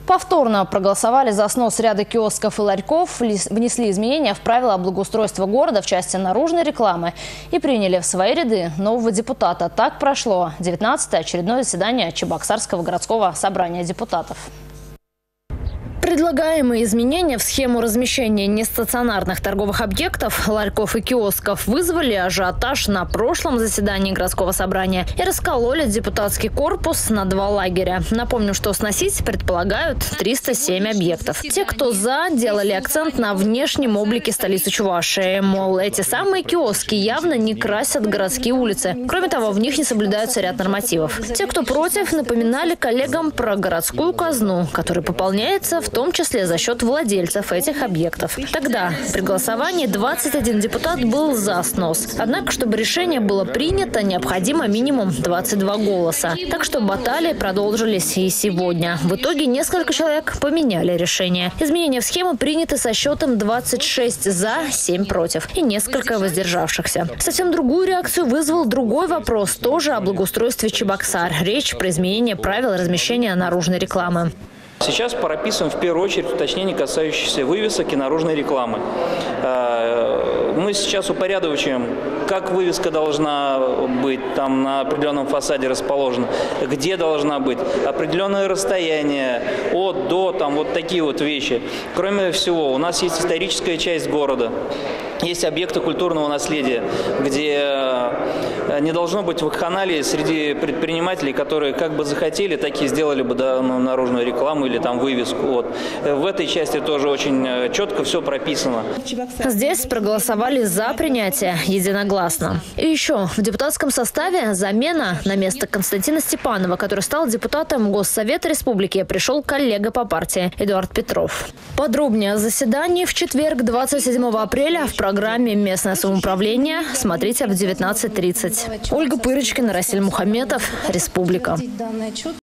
Повторно проголосовали за снос ряда киосков и ларьков, внесли изменения в правила благоустройства города в части наружной рекламы и приняли в свои ряды нового депутата. Так прошло 19-е очередное заседание Чебоксарского городского собрания депутатов. Предлагаемые изменения в схему размещения нестационарных торговых объектов, ларьков и киосков вызвали ажиотаж на прошлом заседании городского собрания и раскололи депутатский корпус на два лагеря. Напомню, что сносить предполагают 307 объектов. Те, кто за, делали акцент на внешнем облике столицы Чувашии. Мол, эти самые киоски явно не красят городские улицы. Кроме того, в них не соблюдается ряд нормативов. Те, кто против, напоминали коллегам про городскую казну, которая пополняется в том числе за счет владельцев этих объектов. Тогда при голосовании 21 депутат был за снос. Однако, чтобы решение было принято, необходимо минимум 22 голоса. Так что баталии продолжились и сегодня. В итоге несколько человек поменяли решение. Изменения в схему приняты со счетом 26 за, 7 против и несколько воздержавшихся. Совсем другую реакцию вызвал другой вопрос, тоже о благоустройстве Чебоксар. Речь про изменение правил размещения наружной рекламы. Сейчас прописываем в первую очередь уточнения, касающиеся вывесок и наружной рекламы. Мы сейчас упорядочиваем, как вывеска должна быть, там на определенном фасаде расположена, где должна быть, определенное расстояние от, до, там вот такие вот вещи. Кроме всего, у нас есть историческая часть города. Есть объекты культурного наследия, где не должно быть вакханалии среди предпринимателей, которые как бы захотели, так и сделали бы наружную рекламу или там вывеску. Вот. В этой части тоже очень четко все прописано. Здесь проголосовали за принятие единогласно. И еще в депутатском составе замена на место Константина Степанова, который стал депутатом Госсовета Республики, пришел коллега по партии Эдуард Петров. Подробнее о заседании в четверг, 27 апреля, в программе «Местное самоуправление» смотрите в 19:30. Ольга Пырочкина, Расиль Мухаметов, Республика.